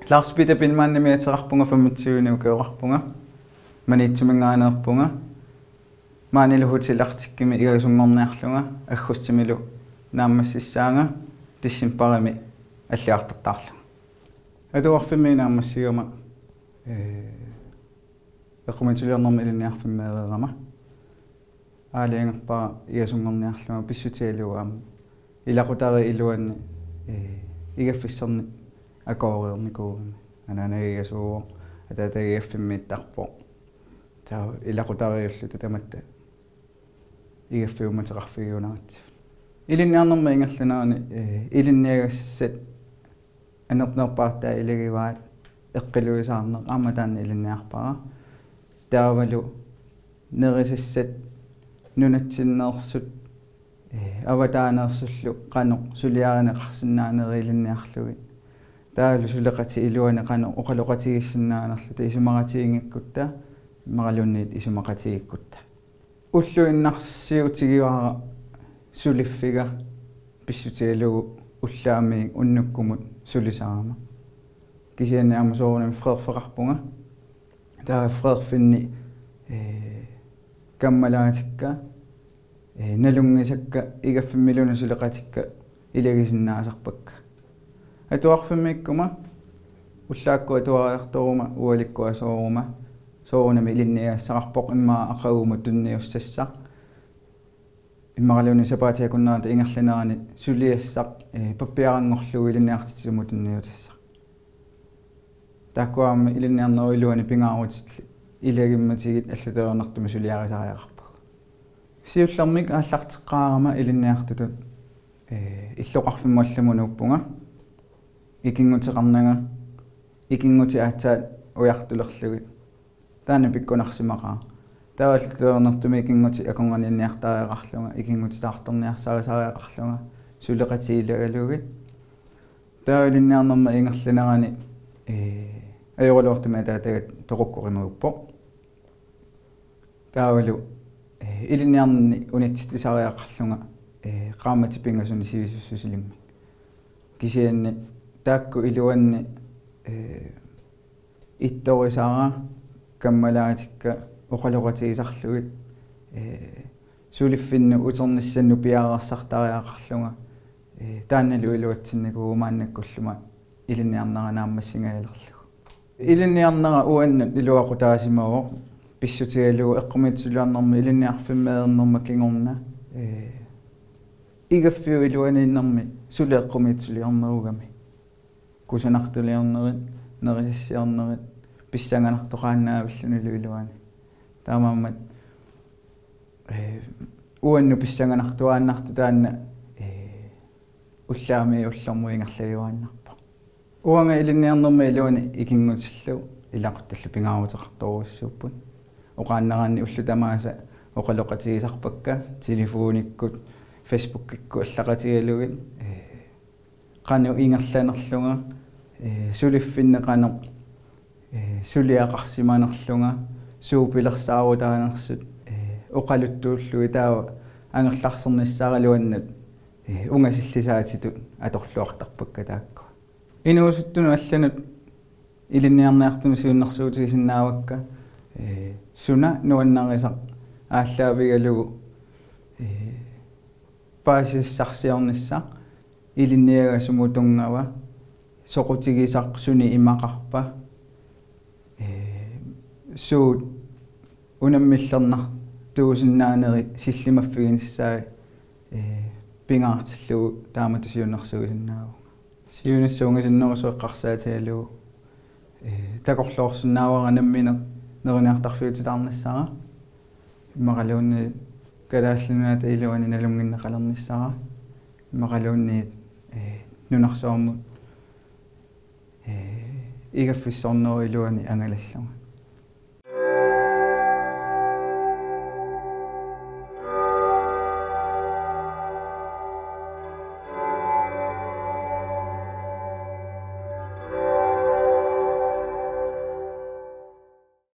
Lars Peter Pinman med terrarpunga 25 ukeorarpunga manitsumingaanерpunga maanilu hutilartikkimi igasungorniarlunga aggussimilu naammassissaanga tissimparimi аллиартартаарлу атуарфимми нааммассигама эққумитулиорнэрми илинниарфиммеерерама аалиангерпара иасунгорниарлуга писсутиалуаама илақутари илуанни игаффиссерни акоориерникуугами анаанагигасууо атаатагиаффиммииттарпо таа илақутариуллу татаматта игаффиуматеқарфигиунарат илинниарнэрми ингерланаани илинниагассат анернерпаартаа илагиваат эққилуисаарнеқ ааматаанни илинниарпара таавалу нерисассат нунатсиннеерсут аватаанерсуллу қано сулиаринеқарсинаанери илинниарлуги таалу сулеқати илуани қано оқалоқатигиссинаанерлута исумаратигингиккутта маралунниит исумақатигиккутта уллуиннарсиутигивара сулиффига писсутиалугу уллаами уннуккумут сулисаама кисианиама соорнам фреерфеқарпунга таа фреерфинни каммалаатикка налунгисакка игаффиммилуна сулеқатикка илагисиннаасарпакка атуарфиммиккума уллаакку атуариарторума уаликкуа соорума соорунами илинниассақарпоқ иммаа ақагума тунниуссассақ иммаралуни сапаатиакуннаата ингерланерани сулиассақ паппиарангорлугу илинниартитсуму тунниутассақ тааккуаама илинниарнеруилуани пингаарутитли илагимматигит аллатернартуми сулиарисариақарпу сиуллэрмик ааллартеққаарама илинниартутут иллоқарфиммуалламунууппунга икингутеқарнага икингути аатсаат уяртулерлугит таана пиккунарсимақаа тааваллутернэртуми икингути акунганианниартариақарлунга икингутитаарторниарсарисариақарлунга сулеқатиилагалугит таавалинниарнерма ингерланерани аёрулуортуми таатагат тоқуккоримууппо таавалу илинниарни унатситисариақарлунга qaamati pingasuni sivisussusilimmi kisianni taakku iluanni ittorisaara kammalaatikka oqaloqatigisarlugit suliffinnu uternissannu piararsartariaqarlunga taannalu iluatsinnaku umaannakkulluma ilinniarnera naammassingayalerlugu ilinniarnera uannut iluaqutaasimago pissutigalugu eqqumitsuluarnermi ilinniarfimmeernerma kingorna igaffiu iluaniinnermi suleeqqumitsuluarnerugami kusanartuliarnerit nerisissiarnerit pissanganartoqaannaavillunilu iluani taamaammat uannu pissanganartuaannartu taanna уллаами уллэрмуингаллагивааннарпа уанга илинниарнэрми илуани икингутиллу илақутталлу пингаарутеқарторуссууппут оқааннераанни уллутамааса оқалоқатигисарпакка телефониккут фейсбуккикку аллақатигалугит қану ингерланерлунга сулиффиннеқано сулиақарсиманерлунга суупилерсаарутаанерсут оқалуттууллуи таава ангерларсерниссааралуаннат унгасиллисаатиту аторлуартарпакка таакку инуусуттуну алланут илинниарниартуну сууннэрсуутигисиннаавакка суна нуаннарисақ ааллаавигалугу паасиссарсиорниссақ илинниагасумутунгава соқутигисақ суни имақарпа суут унаммиллернар туусиннаанери силлимаффигиниссаа пингаартиллугу таамату сиуннэрсугисиннааву сиунассуунгисиннерусуэққарсаатигалугу такорлуорсиннаавара намминер нерuniartarfiutitаарнассара иммақалуунни калааллунаата илуани налунгиннеқалерниссара иммақалуунни нунарсуармут игаффиссорнеру илуани ангалаллуга